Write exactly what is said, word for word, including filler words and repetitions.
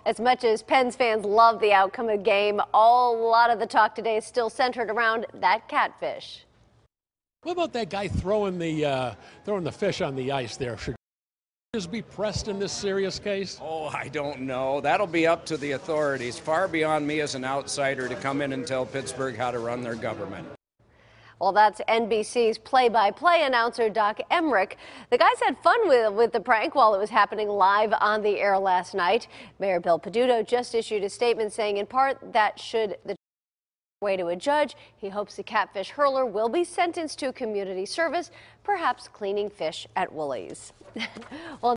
As much as Pens fans love the outcome of the game, a lot of the talk today is still centered around that catfish. What about that guy throwing the uh, throwing the fish on the ice there? Should charges be pressed in this serious case? Oh, I don't know. That'll be up to the authorities. Far beyond me as an outsider to come in and tell Pittsburgh how to run their government. Well, that's N B C's play-by-play announcer Doc Emrick. The guys had fun with, with the prank while it was happening live on the air last night. Mayor Bill Peduto just issued a statement saying in part that should the way to a judge, he hopes the catfish hurler will be sentenced to community service, perhaps cleaning fish at Woolies. Well,